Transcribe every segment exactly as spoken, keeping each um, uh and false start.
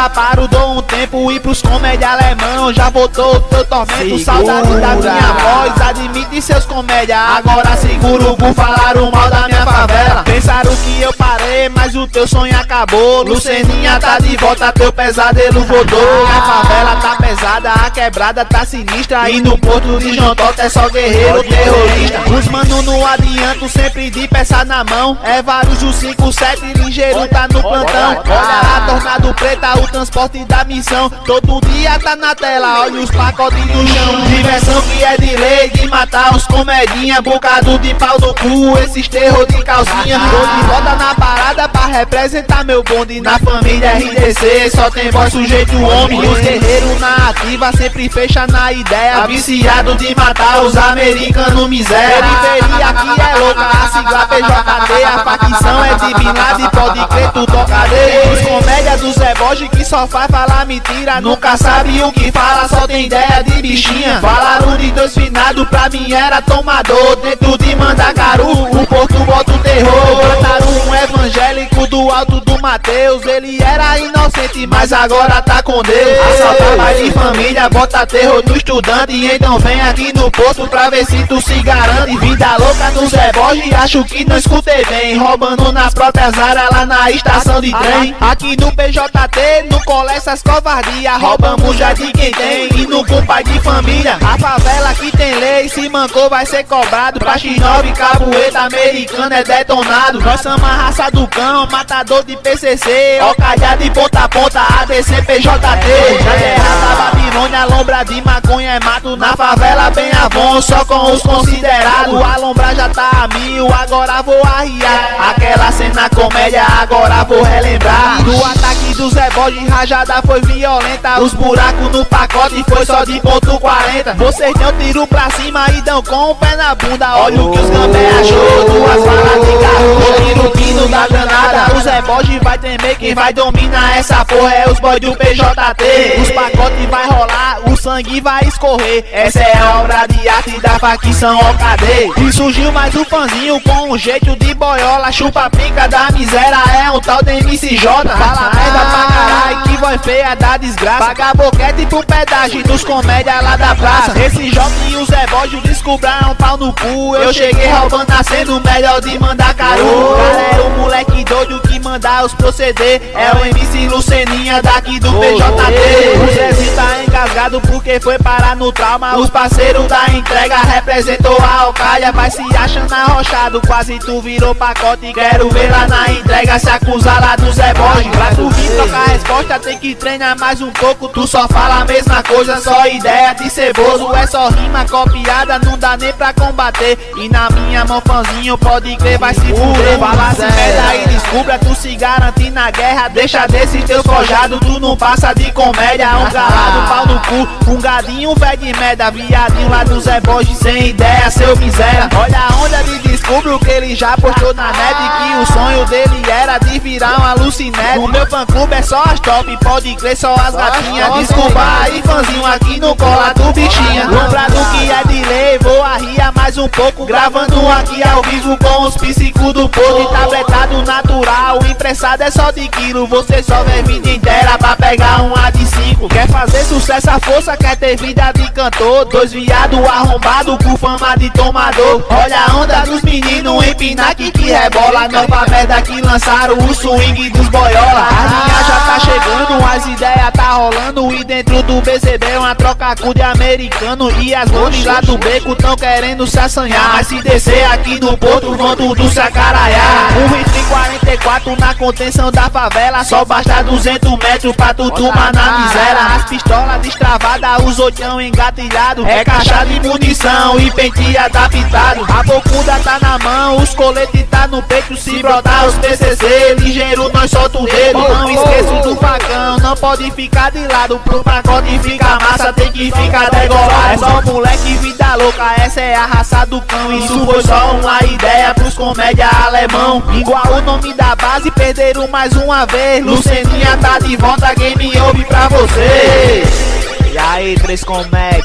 nunca paro, dou um tempo. E pros comédia alemão já voltou o teu tormento. Segura. Saudade da minha voz, admite seus comédia. Agora seguro por falar o mal da minha favela. Pensaram que eu parei, mas o teu sonho acabou. Luceninha tá de volta, teu pesadelo voltou. A favela tá pesada, a quebrada tá sinistra. E no porto de João Tota é só guerreiro terrorista. Os mano no adianto, sempre de peça na mão. É vários o cinco sete, ligeiro tá no plantão. Olha a Tornado Preta, o transporte da missão. Todo dia tá na tela, olha os pacotes no chão. Diversão que é de lei, de matar os comedinha. Bocado de pau no cu, esses terror de calcinha. Tô de volta na parada pra representar meu bonde. Na família R D C só tem voz sujeito homem. Os guerreiros na ativa sempre fecha na ideia. Viciado de matar os americanos miséria. Periferia aqui é louca, a sigla P J T. A facção é de Bin Laden, pode crer tu toca dele. Os comédia do Zé Borges que só faz falar mentira. Nunca sabe o que fala, só tem ideia de bichinha. Falaram de dois finados, pra mim era tomador. Dentro de Mandacaru, o porto bota o terror. Mataram um evangélico do alto do Mateus. Ele era inocente, mas agora tá com Deus. Assaltava de família, bota terror no estudante. Então vem aqui no porto pra ver se tu se garante. Vida louca do Zé Borges, acho que não escutei bem. Roubando nas próprias áreas lá na estação de trem. Aqui no P J T, não cola essas covardias. Roubamos já de quem tem e no com pai de família. A favela que tem lei, se mancou vai ser cobrado. Pra X nove, cabueta americana é detonado. Nós somos a raça do cão, matador de P C C. Ocalhar de ponta a ponta, A D C P J T. Na terra da Babilônia, lombra de maconha é mato. Na favela bem avon, só com os considerados. A lombra já tá a mil, agora vou arriar. Aquela cena comédia, agora vou relembrar. Do ataque do Zé Borges, rajada foi violenta. Os buracos no pacote foi só de ponto quarenta. Vocês dão tiro pra cima e dão com o pé na bunda. Olha o que os gambé achou, duas balas de carro. O tiro pino da granada. O Zé Borges vai tremer, quem vai dominar essa porra é os boys do P J T. Os pacotes vai rolar, o sangue vai escorrer. Essa é a obra de arte da facção O K D. E surgiu mais um fãzinho com um jeito de boiola. Chupa pica da miséria, é um tal de M C J. Fala merda pra caralho, que voz feia da desgraça. Paga boquete pro pedágio dos comédia lá da praça. Esse jovem e o Zé Borges descobriram um pau no cu. Eu cheguei roubando, nascendo o melhor de Mandacaru. Cara, era o moleque doido que manda os proceder. É o M C Luceninha daqui do P J T. O Zezinho tá engasgado porque foi parar no trauma. Os parceiros da entrega representou a Alcaia. Vai se achando arrochado, quase tu virou pacote. Quero ver lá na entrega se acusar lá do Zé Borges. Pra tu vir trocar a resposta tem que treinar mais um pouco. Tu só fala a mesma coisa, só ideia de ceboso. É só rima copiada, não dá nem pra combater. E na minha mão fãzinho, pode crer, vai se fuder. Fala se merda e descubra, tu se garante na guerra. Deixa desses teus forjados, tu não passa de comédia. Um galado, pau no cu, um gadinho velho de merda. Viadinho lá do Zé Borges, sem ideia, seu miséria. Olha a onda de descubro que ele já postou na net. Que o sonho dele era de virar uma lucinete. No meu fã clube é só as top, pode crer, só as gatinhas. Desculpa aí fãzinho, aqui no cola do bichinha. Lembrado que é de lei, vou arriar mais um pouco. Gravando aqui ao vivo com os psicos do povo. Tabletado natural, impressado é só de quilo. Você só vê vida inteira pra pegar um A de cinco. Quer fazer sucesso a força, quer ter vida de cantor. Dois viado arrombado com fama de tomador. Olha a onda dos meninos empinar que que rebola. Nova merda que lançaram o swing dos boiola. A linha já tá chegando, as ideias tá rolando. E dentro do B C B uma troca cu de americano. E as gomes lá do beco tão querendo se assanhar. Mas se descer aqui no porto vão tudo se acaraiar. Um Ritmo quarenta e quatro na contenção da favela. Só basta duzentos metros pra tu turma na miséria. As pistolas destravadas, os oitão engatilhado. É caixa de munição e pente adaptado. A bocunda tá na mão, os coletes tá no peito. Se brotar os P C C, ligeiro nós solta o dedo. Não esqueço do facão, não pode ficar de lado. Pro pacote ficar massa, tem que ficar degolado. É só moleque vida louca, essa é a raça do cão. Isso foi só uma ideia pros comédia alemão. Igual o nome da base, perderam mais uma vez. Luceninha tá de volta, game over pra você. E aí, três comédia,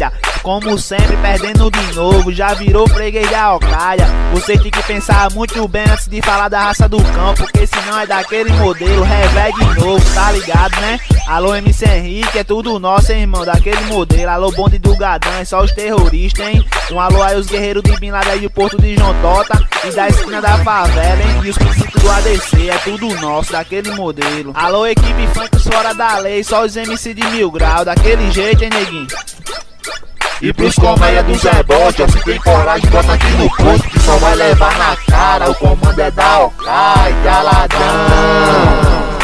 como sempre, perdendo de novo. Já virou freguês da Alcaia. Você tem que pensar muito bem antes de falar da raça do cão, porque senão é daquele modelo. Revé de novo, tá ligado, né? Alô, M C Henrique, é tudo nosso, hein, irmão, daquele modelo. Alô, bonde do Gadão, é só os terroristas, hein? Um alô aí os guerreiros de Bin Laden do Porto de João Tota e da esquina da favela, hein? E os princípios do A D C, é tudo nosso, daquele modelo. Alô, equipe funk fora da lei, só os M C de mil grau, daquele jeito, hein, neguinho? E pros comédia do Zé Bote, ó, se tem coragem, bota aqui no posto, que só vai levar na cara. O comando é da Alcaia, Ladrão.